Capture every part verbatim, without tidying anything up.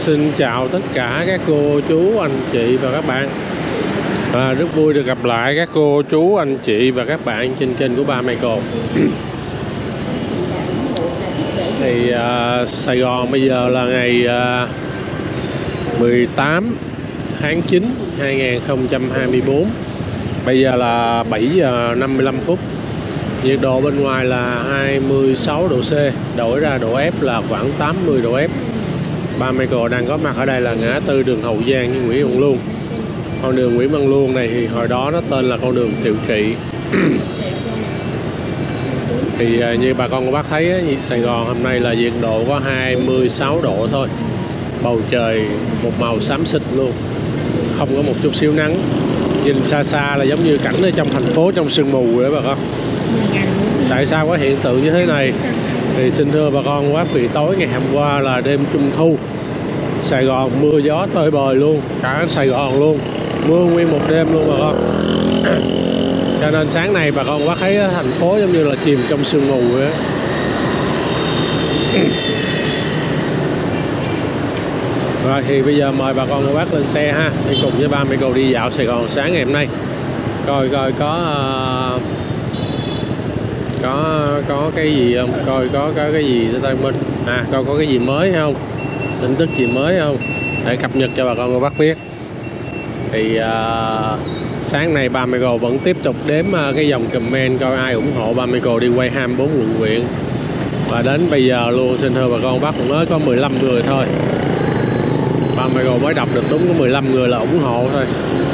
Xin chào tất cả các cô chú anh chị và các bạn. à, Rất vui được gặp lại các cô chú anh chị và các bạn trên kênh của ba Michael. Thì à, Sài Gòn bây giờ là ngày à, mười tám tháng chín năm hai nghìn không trăm hai mươi tư. Bây giờ là bảy giờ năm mươi lăm phút. Nhiệt độ bên ngoài là hai mươi sáu độ C, đổi ra độ F là khoảng tám mươi độ F. ba Michael đang có mặt ở đây là ngã tư đường Hậu Giang với Nguyễn Văn Luông. Con đường Nguyễn Văn Luông này thì hồi đó nó tên là con đường Thiệu Trị. Thì như bà con cô bác thấy á, Sài Gòn hôm nay là nhiệt độ có hai mươi sáu độ thôi. Bầu trời một màu xám xịt luôn, không có một chút xíu nắng. Nhìn xa xa là giống như cảnh ở trong thành phố trong sương mù vậy bà con. Tại sao có hiện tượng như thế này? Thì xin thưa bà con bác, vì tối ngày hôm qua là đêm Trung Thu, Sài Gòn mưa gió tơi bời luôn, cả Sài Gòn luôn, mưa nguyên một đêm luôn bà con. Cho nên sáng nay bà con bác thấy thành phố giống như là chìm trong sương mù vậy. Rồi thì bây giờ mời bà con cô bác lên xe ha, đi cùng với ba Michael đi dạo Sài Gòn sáng ngày hôm nay, coi coi có uh, có có cái gì không, coi có có cái gì để tay mình à coi có cái gì mới không, tin tức gì mới không để cập nhật cho bà con cô bác biết. Thì uh, sáng nay ba Michael vẫn tiếp tục đếm uh, cái dòng comment coi ai ủng hộ ba Michael đi quay hai mươi bốn quận huyện, và đến bây giờ luôn xin thưa bà con bác cũng mới có mười lăm người thôi. ba Michael mới đọc được đúng có mười lăm người là ủng hộ thôi.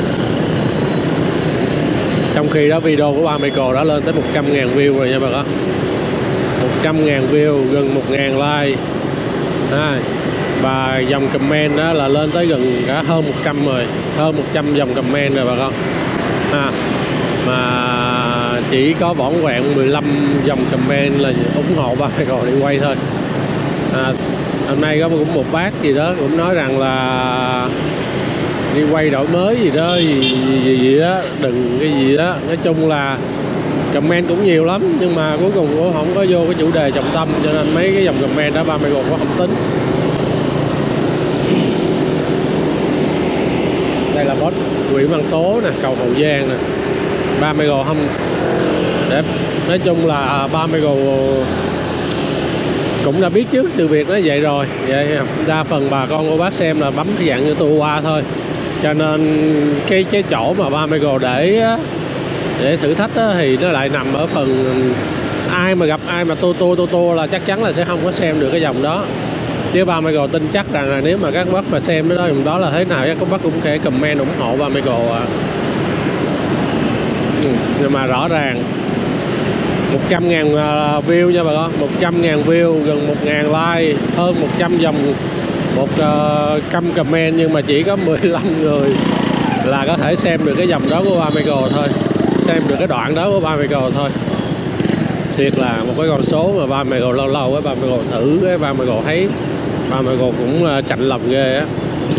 Trong khi đó video của ba Michael đã lên tới một trăm ngàn view rồi nha bà con. một trăm ngàn view, gần một ngàn like à, và dòng comment đó là lên tới gần cả hơn một trăm rồi, hơn một trăm dòng comment rồi bà con à, mà chỉ có vỏn vẹn mười lăm dòng comment là ủng hộ ba Michael đi quay thôi à. Hôm nay có cũng một bác gì đó cũng nói rằng là đi quay đổi mới gì đó gì, gì, gì, gì đó, đừng cái gì đó. Nói chung là comment cũng nhiều lắm, nhưng mà cuối cùng cũng không có vô cái chủ đề trọng tâm, cho nên mấy cái dòng comment đó ba Michael cũng không tính. Đây là boss Nguyễn Văn Tố nè, cầu Hậu Giang nè. ba Michael không đẹp. Nói chung là ba Michael cũng đã biết trước sự việc nó vậy rồi. Vậy đa phần bà con cô bác xem là bấm cái dạng như tôi qua thôi. Cho nên cái cái chỗ mà ba Michael để để thử thách á, thì nó lại nằm ở phần ai mà gặp ai mà tô tô tô tô là chắc chắn là sẽ không có xem được cái dòng đó. Chứ ba Michael tin chắc rằng là nếu mà các bác mà xem cái đó dòng đó là thế nào các bác cũng sẽ comment ủng hộ ba Michael à. Ừ, nhưng mà rõ ràng một trăm ngàn view nha bà con, một trăm ngàn view, gần một ngàn like, hơn một trăm dòng, một trăm uh, comment, nhưng mà chỉ có mười lăm người là có thể xem được cái dòng đó của ba Michael thôi, xem được cái đoạn đó của ba Michael thôi. Thiệt là một cái con số mà ba Michael lâu lâu cái ba Michael thử cái ba Michael thấy ba Michael cũng uh, chạnh lòng ghê á.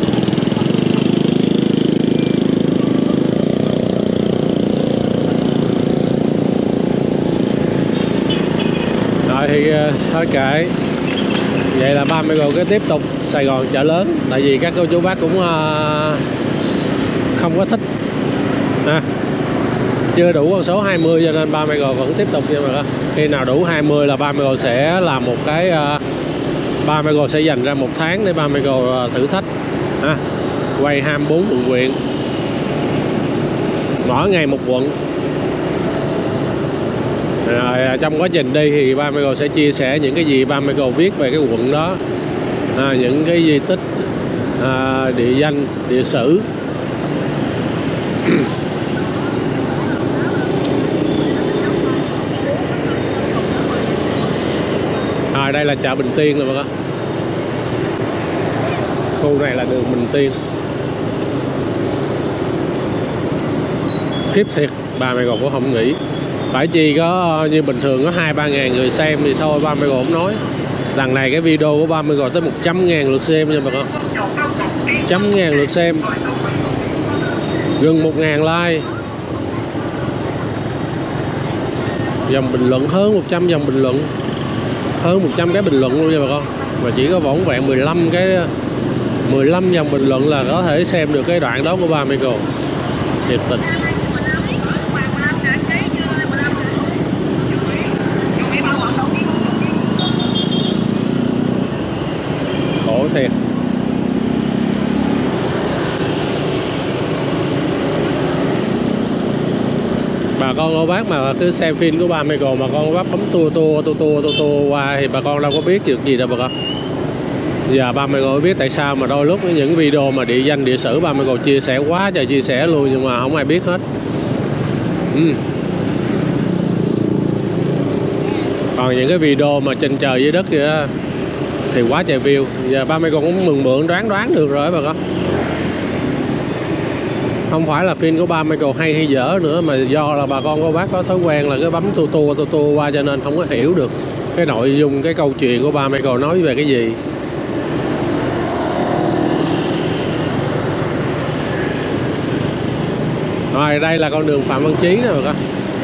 Thì thôi kệ. Vậy là ba Michael cứ tiếp tục Sài Gòn chợ lớn. Tại vì các cô chú bác cũng uh, không có thích à, chưa đủ con số hai mươi, cho nên ba Michael vẫn tiếp tục. Nhưng mà khi nào đủ hai mươi là ba Michael sẽ làm một cái uh, ba Michael sẽ dành ra một tháng để ba Michael uh, thử thách à, quay hai mươi bốn quận huyện, mỗi ngày một quận. Rồi, trong quá trình đi thì ba Michael sẽ chia sẻ những cái gì ba Michael viết về cái quận đó à, những cái di tích à, địa danh, địa sử. À, đây là chợ Bình Tiên rồi bà con. Khu này là đường Bình Tiên. Khiếp thiệt, ba Michael cũng không nghĩ. Phải chi có như bình thường có hai ba ngàn người xem thì thôi ba Michael cũng nói. Lần này cái video của ba Michael tới một trăm ngàn lượt xem nha bà con. một trăm ngàn lượt xem, gần một ngàn like, dòng bình luận hơn một trăm dòng bình luận, hơn một trăm cái bình luận luôn nha bà con. Mà chỉ có vỏn vẹn mười lăm cái mười lăm dòng bình luận là có thể xem được cái đoạn đó của ba Michael. Thiệt tình. Khổ thiệt. Bà con cô bác mà cứ xem phim của ba Michael mà con cô bác bấm tua tua tua tua tua tua qua thì bà con đâu có biết được gì đâu bà con. Giờ ba Michael biết tại sao mà đôi lúc những video mà địa danh địa sử ba Michael chia sẻ quá trời chia sẻ luôn nhưng mà không ai biết hết. Ừ. Còn những cái video mà trên trời dưới đất vậy đó, thì quá trời view. Giờ ba Michael cũng mừng mượn đoán đoán được rồi bà con. Không phải là phim của ba Michael hay hay dở nữa mà do là bà con cô bác có thói quen là cứ bấm tua tua tua tua qua cho nên không có hiểu được cái nội dung cái câu chuyện của ba Michael nói về cái gì. Rồi đây là con đường Phạm Văn Chí nè bà con.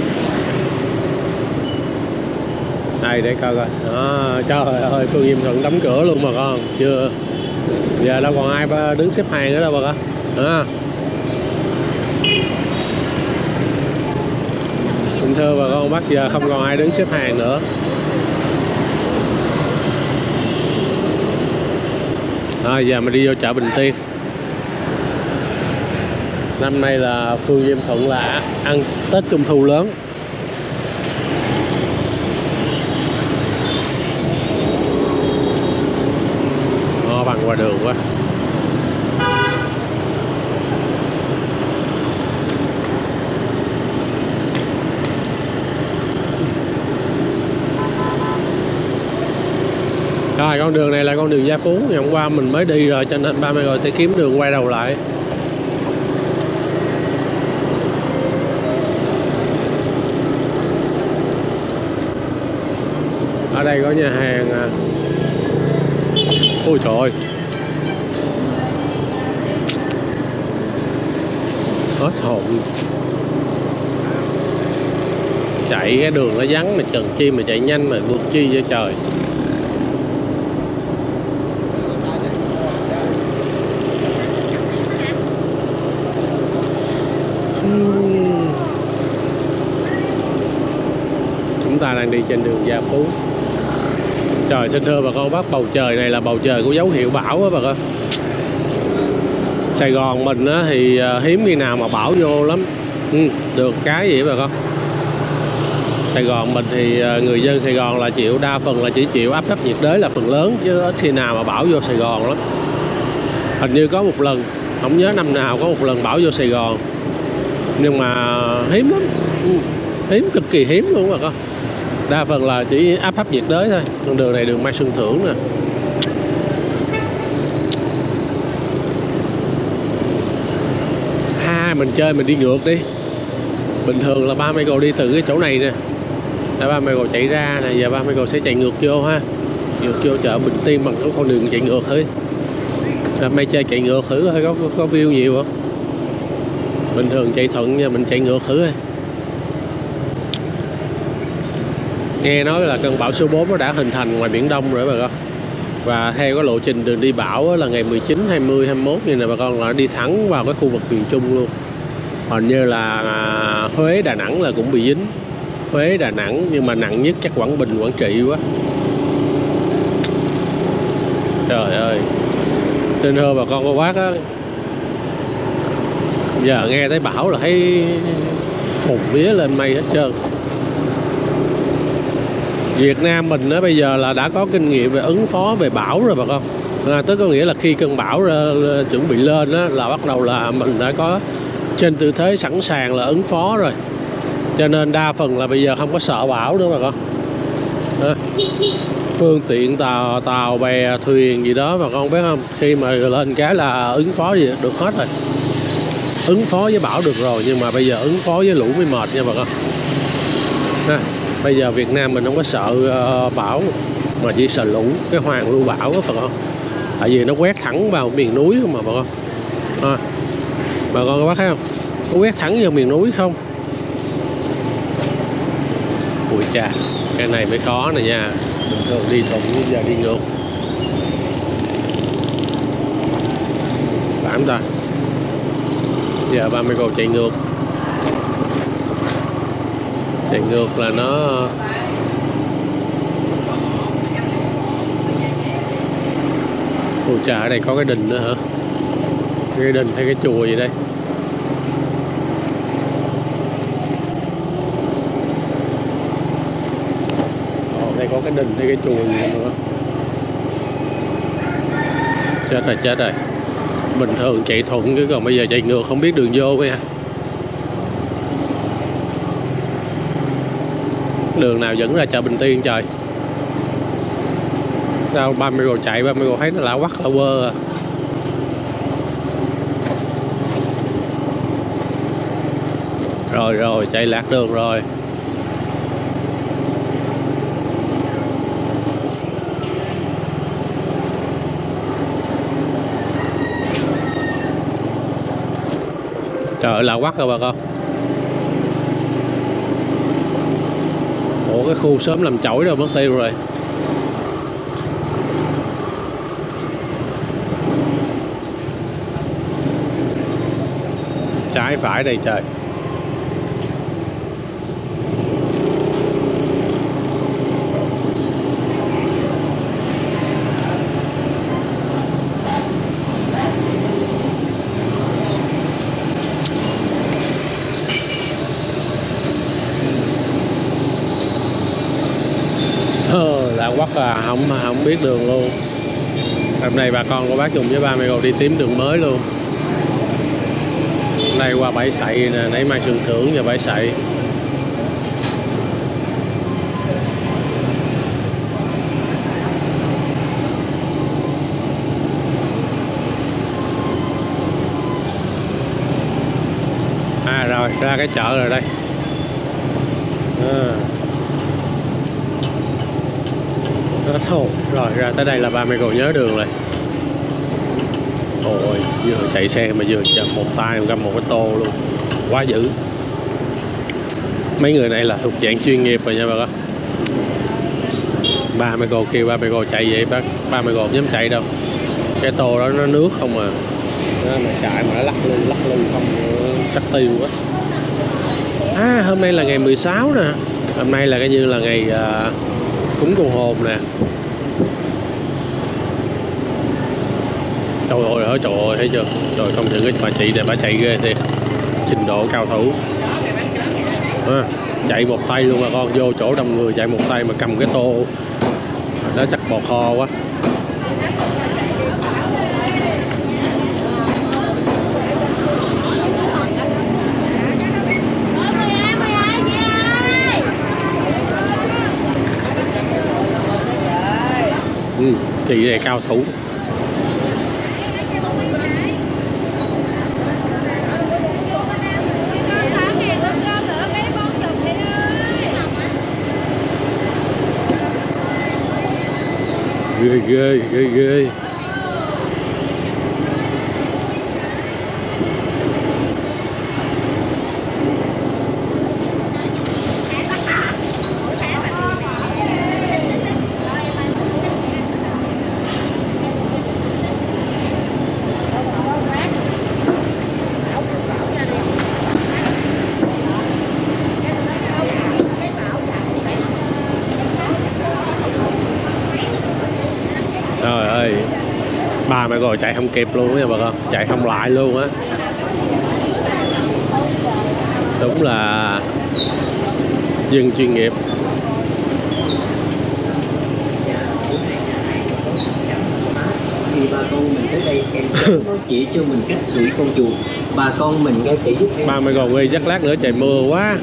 Đây để coi coi. Đó, trời ơi Phương Diêm Thuận đóng cửa luôn mà con. Chưa. Giờ đâu còn ai đứng xếp hàng nữa đâu bà con. Đó. Thưa bà con bác giờ không còn ai đứng xếp hàng nữa. Rồi giờ mình đi vô chợ Bình Tiên. Năm nay là Phương Diêm Thuận là ăn Tết Trung Thu lớn. Nó bằng qua đường quá. Rồi con đường này là con đường Gia Phú, ngày hôm qua mình mới đi rồi cho nên ba Michael sẽ kiếm đường quay đầu lại. Ở đây có nhà hàng à. Ôi trời ơi. Hết hồn. Chạy cái đường nó vắng mà chần chi mà chạy nhanh mà vượt chi vậy trời. Chúng ta đang đi trên đường Gia Phú. Trời xin thưa bà con bác, bầu trời này là bầu trời của dấu hiệu bão á bà con. Sài Gòn mình á thì hiếm khi nào mà bão vô lắm. Ừ, được cái gì bà con. Sài Gòn mình thì người dân Sài Gòn là chịu, đa phần là chỉ chịu áp thấp nhiệt đới là phần lớn, chứ ít khi nào mà bão vô Sài Gòn lắm. Hình như có một lần, không nhớ năm nào có một lần bão vô Sài Gòn, nhưng mà hiếm lắm. Ừ, hiếm, cực kỳ hiếm luôn bà con. Đa phần là chỉ áp thấp nhiệt đới thôi. Con đường này đường Mai Xuân Thưởng nè. Ha, mình chơi mình đi ngược đi. Bình thường là ba Michael đi từ cái chỗ này nè, để ba Michael chạy ra nè, giờ ba Michael sẽ chạy ngược vô ha. Ngược vô chợ Bình Tiên bằng cái con đường chạy ngược thôi. Hôm nay chơi chạy ngược thử thôi, có, có, có view nhiều không? Bình thường chạy thuận nha, mình chạy ngược thử thôi. Nghe nói là cơn bão số bốn nó đã hình thành ngoài Biển Đông rồi bà con. Và theo cái lộ trình đường đi bão là ngày mười chín, hai mươi, hai mươi mốt như này bà con, là đi thẳng vào cái khu vực miền Trung luôn. Hình như là Huế, Đà Nẵng là cũng bị dính. Huế, Đà Nẵng, nhưng mà nặng nhất chắc Quảng Bình, Quảng Trị quá. Trời ơi. Xin thưa bà con cô bác á, giờ nghe thấy bão là thấy hồn vía lên mây hết trơn. Việt Nam mình đó bây giờ là đã có kinh nghiệm về ứng phó về bão rồi bà con. À, tức có nghĩa là khi cơn bão ra, ra, chuẩn bị lên đó, là bắt đầu là mình đã có trên tư thế sẵn sàng là ứng phó rồi. Cho nên đa phần là bây giờ không có sợ bão nữa bà con. À, phương tiện tàu, tàu bè, thuyền gì đó bà con biết không, khi mà lên cái là ứng phó gì được hết rồi. Ứng phó với bão được rồi, nhưng mà bây giờ ứng phó với lũ mới mệt nha bà con. À, bây giờ Việt Nam mình không có sợ uh, bão, mà chỉ sợ lũ, cái hoàn lưu bão đó bà con. Tại vì nó quét thẳng vào miền núi không mà bà con. À, bà con có bác thấy không, nó quét thẳng vào miền núi không. Ui chà, cái này mới khó nè nha. Bình thường đi thuận, giờ đi ngược. không ta? Giờ ba mươi cầu chạy ngược. Chạy ngược là nó ôi trời, ở đây có cái đình nữa hả? Cái đình hay cái chùa gì đây? Ồ, đây có cái đình hay cái chùa gì nữa? Chết rồi, chết rồi. Bình thường chạy thuận chứ còn bây giờ chạy ngược không biết đường vô vậy hả? Đường nào dẫn ra chợ Bình Tiên trời? Sao ba mươi cầu chạy ba mươi cầu thấy nó lạ quắc lạ quơ à? Rồi rồi, chạy lạc đường rồi. Trời ơi, lạ quắc rồi bà con. Ủa, cái khu sớm làm chổi rồi mất tiêu rồi. Trái phải đây trời. Lạ quắc à, không không biết đường luôn. Hôm nay bà con của bác Dùng với ba mẹ cầu đi tím đường mới luôn. Hôm nay qua bãi sậy nè, nãy Mai Xuân Thưởng và bãi sậy. À rồi, ra cái chợ rồi đây. À. Thôi, rồi ra tới đây là ba mươi cầu nhớ đường rồi. Ôi, vừa chạy xe mà vừa chậm một tay găm một cái tô luôn. Quá dữ. Mấy người này là thuộc dạng chuyên nghiệp rồi nha bà con. ba mươi cầu kêu ba mươi cầu chạy vậy bác, ba mươi cầu dám chạy đâu. Cái tô đó nó nước không à. Nó mà chạy mà nó lắc lư lắc lư không chắc tiêu quá. À, hôm nay là ngày mười sáu nè. Hôm nay là cái như là ngày uh, cúng con hồn nè. Trời ơi, trời ơi, thấy chưa? Trời, không những cái bà chị này bà chạy ghê thiệt. Trình độ cao thủ. À, chạy một tay luôn bà con, vô chỗ đông người chạy một tay mà cầm cái tô. Đó chắc bò kho quá. Ừ, chị này cao thủ. Ghê ghê ghê ghê. Trời ơi, ba mẹ rồi chạy không kịp luôn á bà con, chạy không lại luôn á. Đúng là dân chuyên nghiệp. Thì bà con mình tới đây kèm nó chỉ cho mình cách đuổi con chuột. Bà con mình nghe kỹ giúp em. Ba mẹ còn nghi chắc lát nữa trời mưa quá.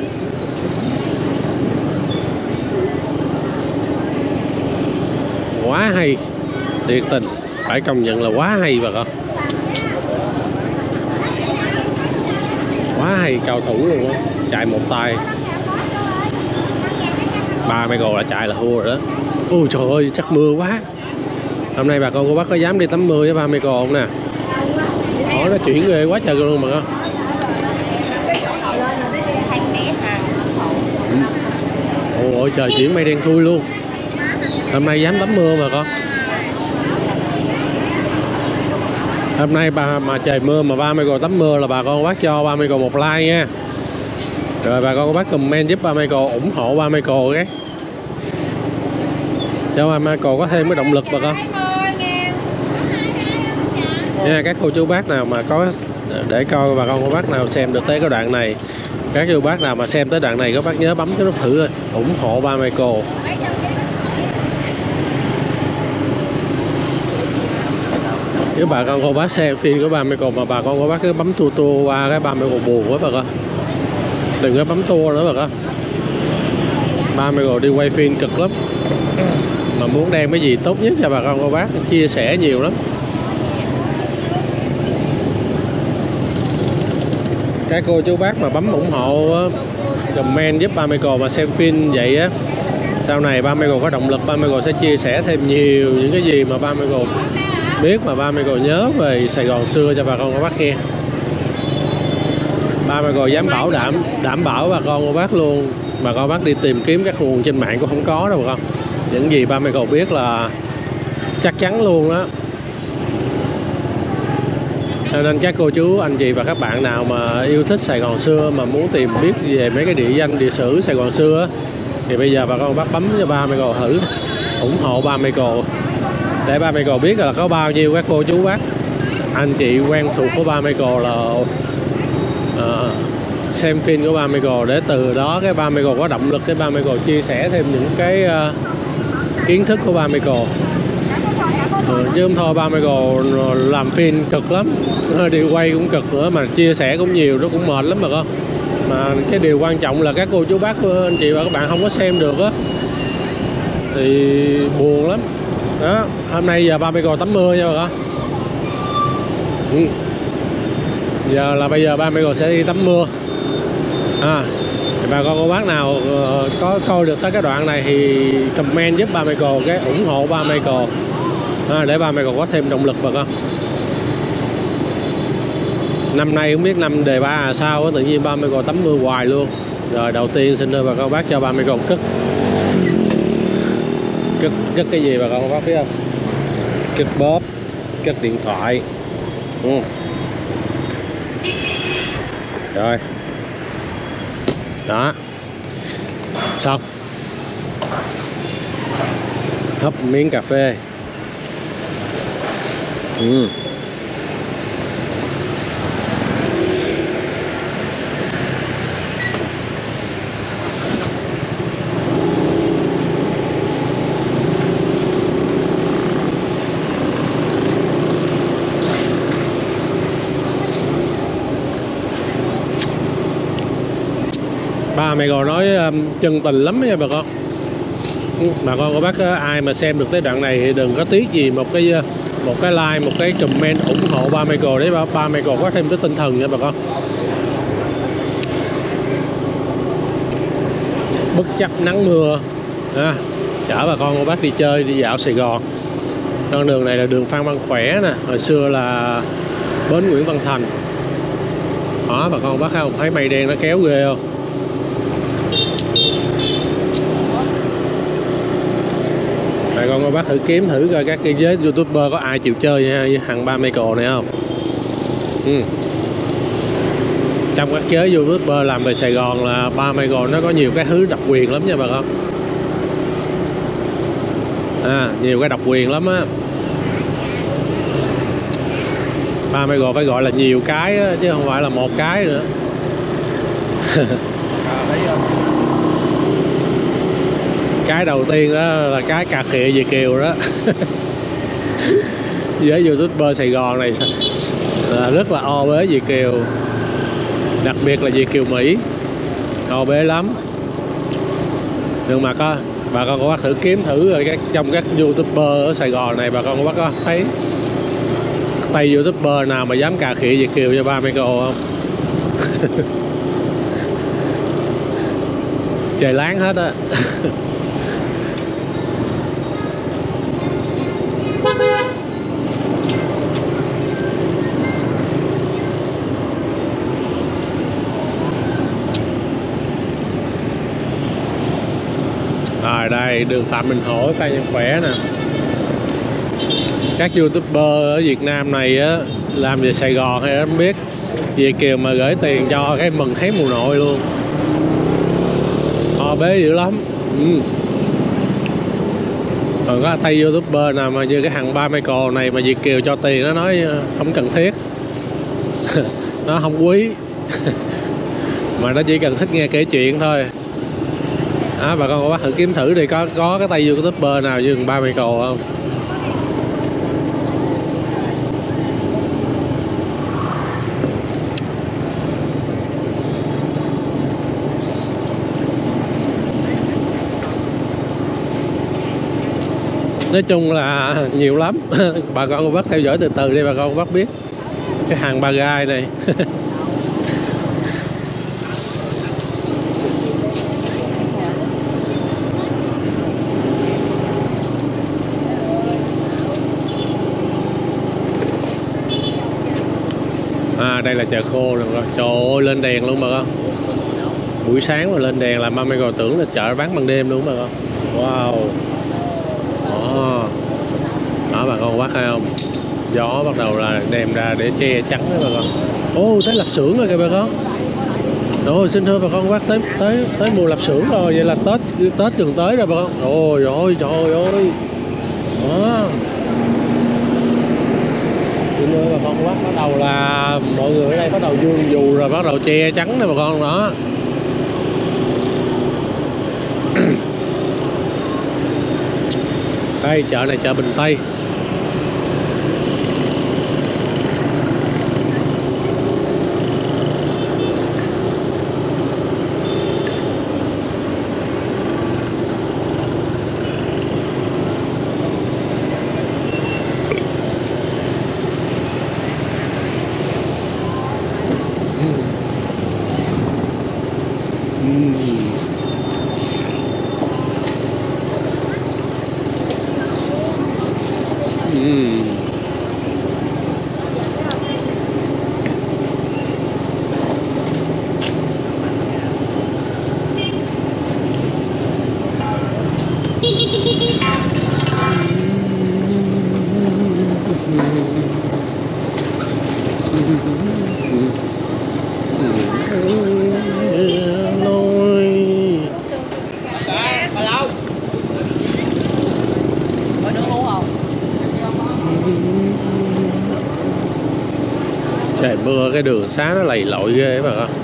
Quá hay, thiệt tình, phải công nhận là quá hay bà con. Quá hay, cao thủ luôn á, chạy một tay. Ba mẹ gồ là chạy là thua rồi đó. Ôi trời ơi, chắc mưa quá. Hôm nay bà con cô bác có dám đi tắm mưa với ba mẹ gồ không nè? Đó, nó chuyển ghê quá trời luôn mà con. Ôi trời, chuyển mây đen thui luôn. Hôm nay dám tắm mưa mà con. Hôm nay bà mà trời mưa mà ba Michael tắm mưa là bà con bác cho ba Michael một like nha. Rồi bà con bác comment giúp ba Michael, ủng hộ ba Michael cái cho ba Michael có thêm cái động lực bà con nha. Các cô chú bác nào mà có để coi bà con cô bác nào xem được tới cái đoạn này, các chú bác nào mà xem tới đoạn này các bác nhớ bấm cái nút thử ủng hộ ba Michael. Nếu bà con cô bác xem phim của ba Michael mà bà con cô bác cứ bấm tua tua qua cái ba Michael buồn quá bà con, đừng có bấm tua nữa bà con. Ba Michael đi quay phim cực lắm, mà muốn đem cái gì tốt nhất cho bà con cô bác chia sẻ nhiều lắm. Các cô chú bác mà bấm ủng hộ comment giúp ba Michael mà xem phim vậy á, sau này ba Michael có động lực, ba Michael sẽ chia sẻ thêm nhiều những cái gì mà ba Michael biết mà ba Michael nhớ về Sài Gòn xưa cho bà con cô bác nghe. Ba Michael dám bảo đảm đảm bảo bà con cô bác luôn, bà con bác đi tìm kiếm các nguồn trên mạng cũng không có đâu bà con. Những gì ba Michael biết là chắc chắn luôn đó. Cho nên các cô chú, anh chị và các bạn nào mà yêu thích Sài Gòn xưa mà muốn tìm biết về mấy cái địa danh, địa sử Sài Gòn xưa thì bây giờ bà con bác bấm cho ba Michael thử, ủng hộ ba Michael để ba Michael biết là có bao nhiêu các cô chú bác, anh chị quen thuộc của ba Michael là uh, xem phim của ba Michael, để từ đó cái ba Michael có động lực, cái ba Michael chia sẻ thêm những cái uh, kiến thức của ba Michael. Ừ, chứ không thôi ba Michael làm phim cực lắm, đi quay cũng cực nữa, mà chia sẻ cũng nhiều, nó cũng mệt lắm mà con. Mà cái điều quan trọng là các cô chú bác, anh chị và các bạn không có xem được á thì buồn lắm đó. Hôm nay giờ ba Michael tắm mưa nha bà con. Ừ. Giờ là bây giờ ba Michael sẽ đi tắm mưa à. Bà con cô bác nào uh, có coi được tới cái đoạn này thì comment giúp ba Michael cái, ủng hộ ba Michael à, để ba Michael có thêm động lực bà con. Năm nay không biết năm đề ba là sao á, tự nhiên ba Michael tắm mưa hoài luôn. Rồi đầu tiên xin đưa bà con bác cho ba Michael cất cất cất cái gì bà con bác biết không? Cất bóp, cất điện thoại. Ừ. Rồi đó, xong hấp miếng cà phê. Ừ. Ba Michael nói um, chân tình lắm nha bà con. Bà con cô bác ai mà xem được tới đoạn này thì đừng có tiếc gì một cái một cái like, một cái comment ủng hộ ba Michael để ba, ba Michael có thêm cái tinh thần nha bà con. Bất chấp nắng mưa à, chở bà con cô bác đi chơi, đi dạo Sài Gòn. Con đường này là đường Phan Văn Khỏe nè, hồi xưa là bến Nguyễn Văn Thành đó bà con cô bác không thấy mây đen nó kéo ghê không. Bà con cô bác thử kiếm thử coi các cái giới YouTuber có ai chịu chơi với thằng ba Michael này không. Ừ. Trong các giới YouTuber làm về Sài Gòn là ba Michael nó có nhiều cái thứ độc quyền lắm nha bà con. À, nhiều cái độc quyền lắm á. Ba Michael phải gọi là nhiều cái á, chứ không phải là một cái nữa. Cái đầu tiên đó là cái cà khịa Việt Kiều đó. Với YouTuber Sài Gòn này là rất là o bế Việt Kiều, đặc biệt là Việt Kiều Mỹ, o bế lắm. Nhưng mà có bà con có bác thử kiếm thử rồi các trong các YouTuber ở Sài Gòn này, bà con có bác có thấy tay YouTuber nào mà dám cà khịa Việt Kiều cho ba Michael không? Trời láng hết á. Rồi đây đường Phạm Bình Hổ, Phan Văn Khỏe nè. Các YouTuber ở Việt Nam này á làm về Sài Gòn hay không biết, Việt kiều mà gửi tiền cho cái mừng thấy mùa nội luôn, ho bế dữ lắm. Ừ. Còn có tay YouTuber nào mà như cái thằng ba Michael này mà Việt kiều cho tiền, nó nói không cần thiết. Nó không quý. Mà nó chỉ cần thích nghe kể chuyện thôi. Đó, bà con cô bác thử kiếm thử đi, có có cái tay YouTuber nào như thằng ba Michael không? Nói chung là nhiều lắm. Bà con cô bác theo dõi từ từ đi, bà con cô bác biết cái hàng ba gai này. À, đây là chợ khô rồi. Trời ơi, lên đèn luôn bà con. Buổi sáng mà lên đèn là ba Michael tưởng là chợ bán ban đêm luôn bà con. Wow. Đó, đó bà con bác thấy không, gió bắt đầu là đem ra để che chắn đó bà con. Ô, tới lạp xưởng rồi kìa bà con. Ồ, xin thưa bà con bác, tới tới tới mùa lạp xưởng rồi, vậy là Tết Tết gần tới rồi bà con. Ôi ôi trời ơi. Đó. Xin thưa bà con bác, bắt đầu là mọi người ở đây bắt đầu dương dù rồi, bắt đầu che chắn đó bà con. Đó. Đây, chợ này chợ Bình Tây. Trời mưa cái đường xá nó lầy lội ghê bà con.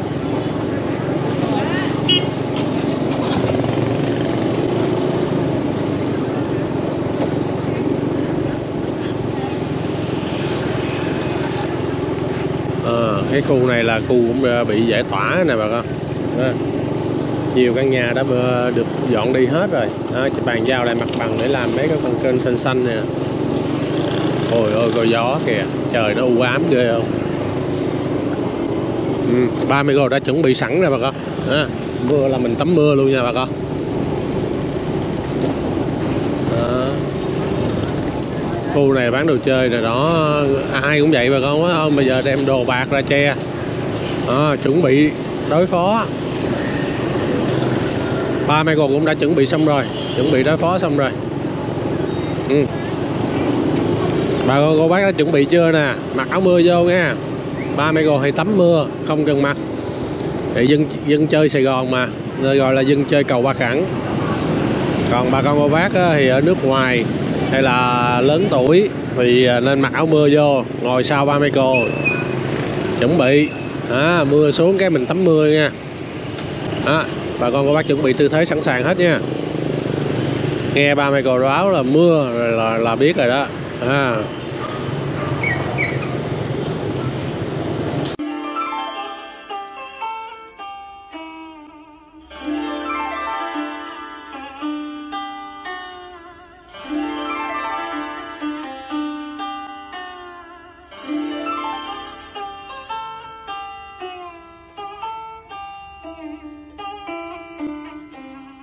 À, cái khu này là khu cũng bị giải tỏa nè bà con. À, nhiều căn nhà đã được dọn đi hết rồi. À, bàn giao lại mặt bằng để làm mấy cái con kênh xanh xanh nè. Ôi ôi coi gió kìa, trời nó u ám ghê không. Ừ, ba Michael đã chuẩn bị sẵn rồi bà con. À, mưa là mình tắm mưa luôn nha bà con. Đó. Khu này bán đồ chơi rồi đó, ai cũng vậy bà con, phải không? Bây giờ đem đồ bạc ra che. À, chuẩn bị đối phó. Ba Michael cũng đã chuẩn bị xong rồi, chuẩn bị đối phó xong rồi. Ừ. Bà con cô bác đã chuẩn bị chưa nè, mặc áo mưa vô nha. Ba Michael hay tắm mưa, không cần mặc. Thì dân dân chơi Sài Gòn mà, nơi gọi là dân chơi cầu Ba Khẳng. Còn bà con cô bác thì ở nước ngoài hay là lớn tuổi thì nên mặc áo mưa vô, ngồi sau ba Michael. Chuẩn bị à, mưa xuống cái mình tắm mưa nha. À, bà con cô bác chuẩn bị tư thế sẵn sàng hết nha. Nghe ba Michael báo là mưa rồi là, là biết rồi đó. À,